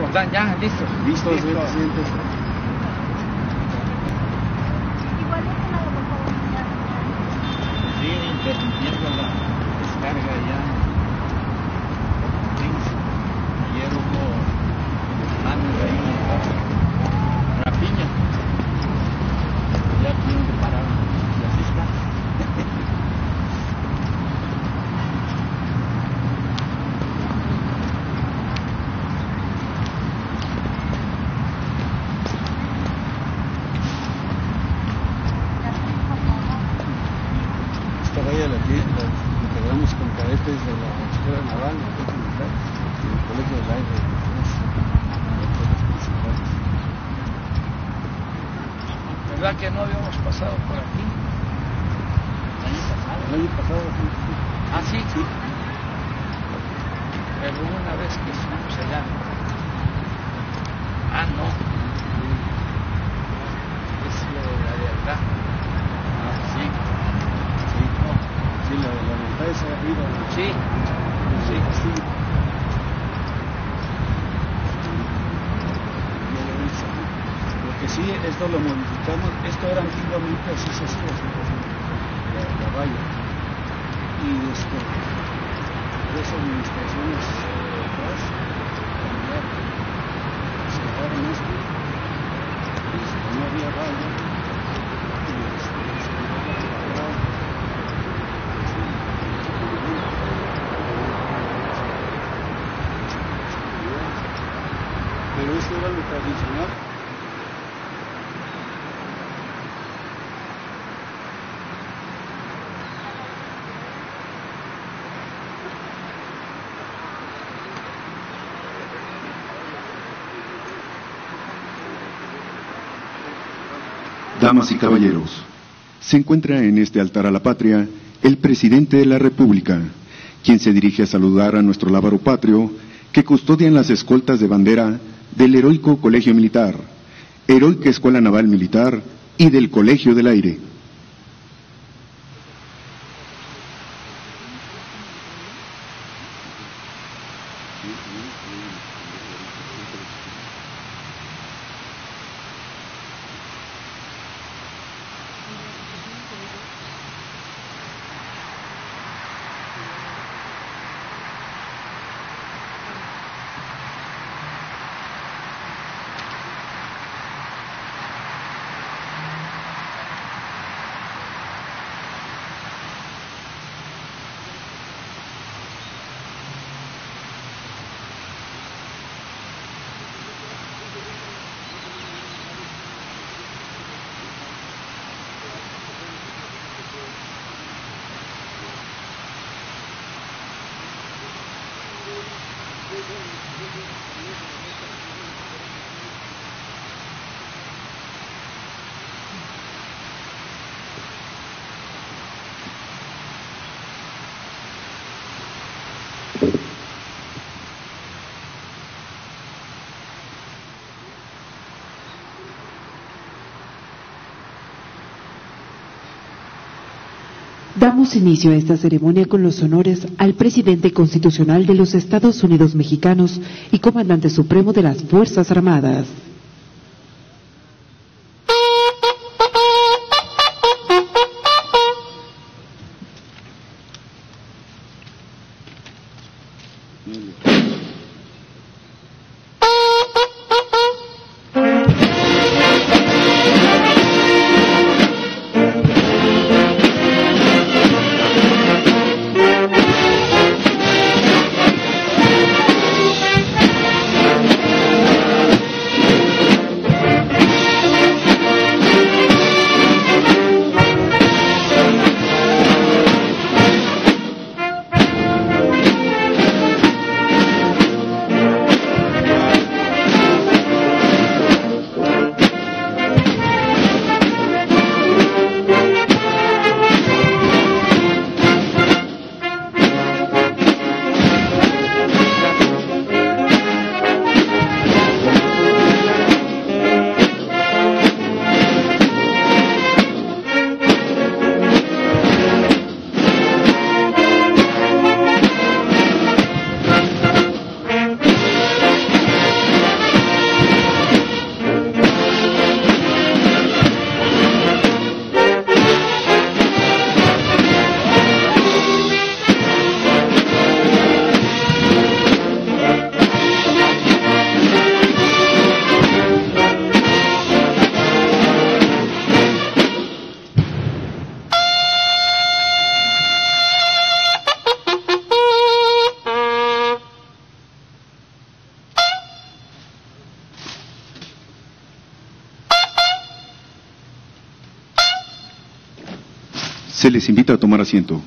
¿Están ya listos? Listos, presidente. Sigue interrumpiendo la descarga ya. Ayer hubo manos ahí, rapiña. Ya tuvieron que parar. Y así está. Esta valla la integramos con cadetes de la Escuela Naval, la Escuela Militar, y el Colegio del Aire, los principales. ¿Verdad que no habíamos pasado por aquí? El año pasado, sí. Ah, sí, sí. Pero una vez que estuvimos allá. Ah, no. Es lo de la verdad. Ah, sí. Sí, no. Sí, la verdad es arriba. Sí. Sí. Sí. Lo que sí, esto lo modificamos. Esto era antiguamente así se hacía, la valla. Y tres administraciones atrás cambiaron. Se dejaron esto. Y no había valla. Y se pero esto era lo tradicional. Damas y caballeros, se encuentra en este altar a la patria el presidente de la República, quien se dirige a saludar a nuestro lábaro patrio que custodian las escoltas de bandera del heroico Colegio Militar, heroica Escuela Naval Militar y del Colegio del Aire. Damos inicio a esta ceremonia con los honores al presidente constitucional de los Estados Unidos mexicanos y comandante supremo de las Fuerzas Armadas. Se les invita a tomar asiento.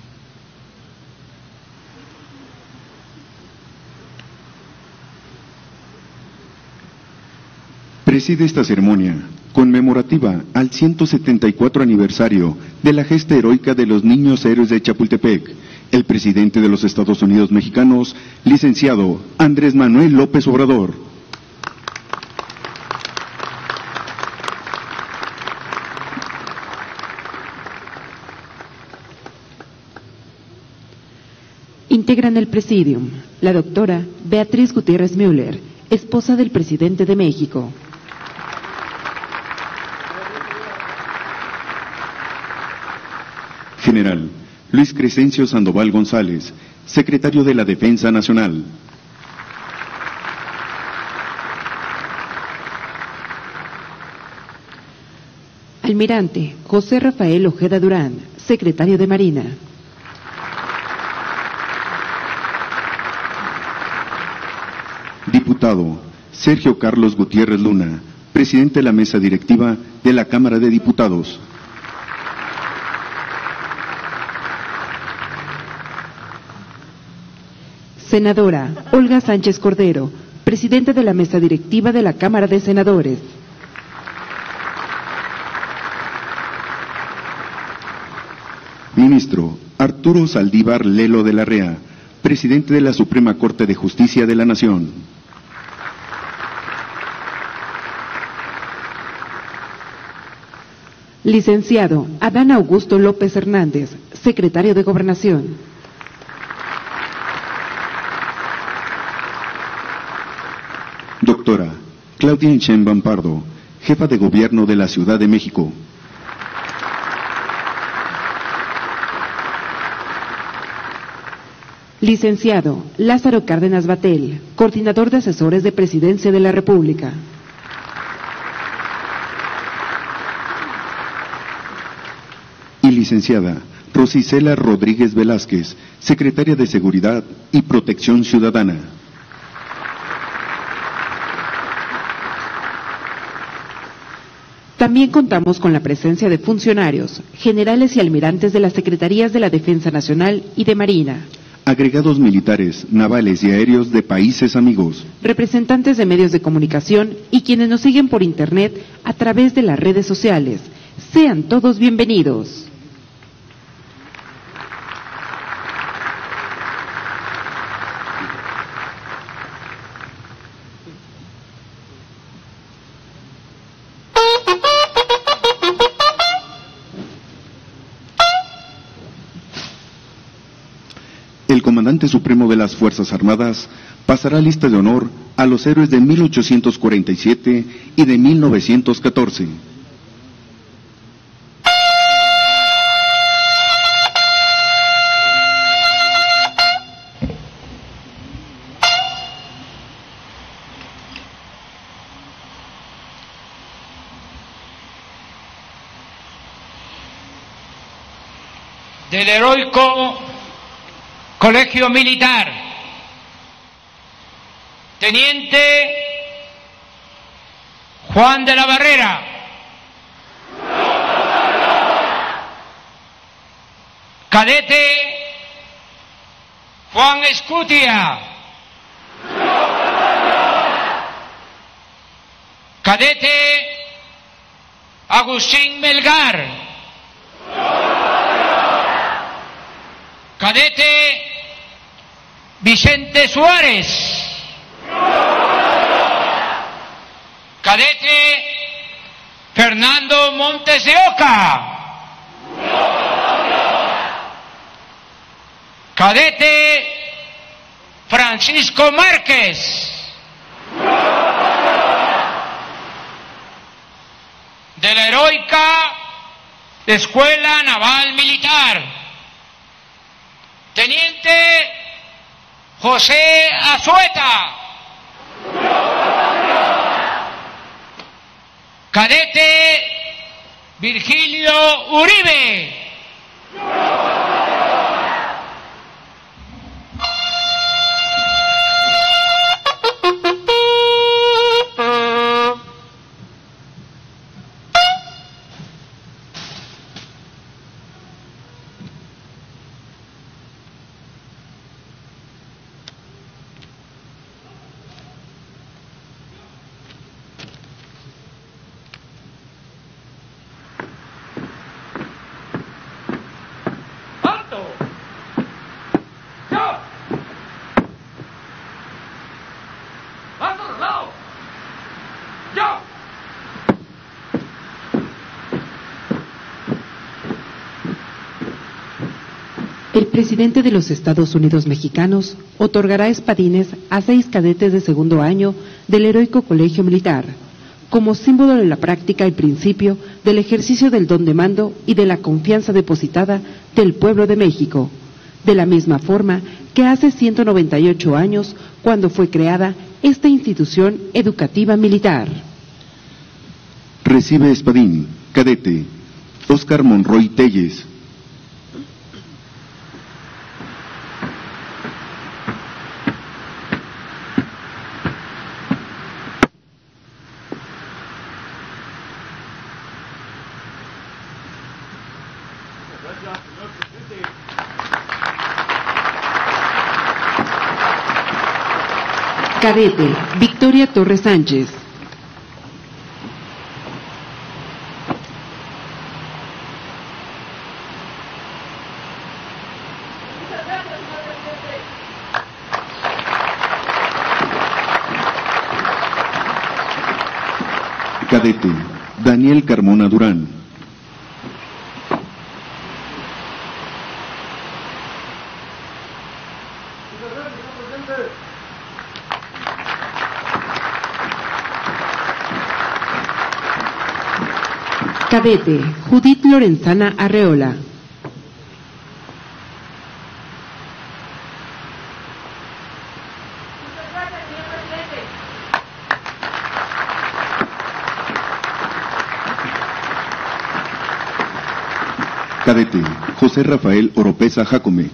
Preside esta ceremonia, conmemorativa al 174 aniversario de la gesta heroica de los niños héroes de Chapultepec, el presidente de los Estados Unidos mexicanos, licenciado Andrés Manuel López Obrador. Integran el Presidium la doctora Beatriz Gutiérrez Müller, esposa del presidente de México. General Luis Crescencio Sandoval González, secretario de la Defensa Nacional. Almirante José Rafael Ojeda Durán, secretario de Marina. Diputado Sergio Carlos Gutiérrez Luna, presidente de la mesa directiva de la Cámara de Diputados. Senadora Olga Sánchez Cordero, presidenta de la mesa directiva de la Cámara de Senadores. Ministro Arturo Saldívar Lelo de la Rea, presidente de la Suprema Corte de Justicia de la Nación. Licenciado Adán Augusto López Hernández, secretario de Gobernación. Doctora Claudia Sheinbaum Pardo, jefa de Gobierno de la Ciudad de México. Licenciado Lázaro Cárdenas Batel, coordinador de asesores de Presidencia de la República. Y licenciada Rosicela Rodríguez Velázquez, secretaria de Seguridad y Protección Ciudadana. También contamos con la presencia de funcionarios, generales y almirantes de las Secretarías de la Defensa Nacional y de Marina, agregados militares, navales y aéreos de países amigos, representantes de medios de comunicación y quienes nos siguen por Internet a través de las redes sociales. Sean todos bienvenidos. El comandante supremo de las Fuerzas Armadas pasará lista de honor a los héroes de 1847 y de 1914. Del heroico Colegio Militar, Teniente Juan de la Barrera, Cadete Juan Escutia, Cadete Agustín Melgar, Cadete Vicente Suárez, Cadete Fernando Montes de Oca, Cadete Francisco Márquez, de la heroica Escuela Naval Militar, Teniente José Azueta, Cadete Virgilio Uribe, El presidente de los Estados Unidos mexicanos otorgará espadines a 6 cadetes de segundo año del Heroico Colegio Militar, como símbolo de la práctica y principio del ejercicio del don de mando y de la confianza depositada del pueblo de México, de la misma forma que hace 198 años, cuando fue creada esta institución educativa militar. Recibe espadín, cadete, Óscar Monroy Telles. Cadete, Victoria Torres Sánchez. Cadete, Daniel Carmona Durán. Cadete, Judith Lorenzana Arreola. Cadete, José Rafael Oropesa Jacome.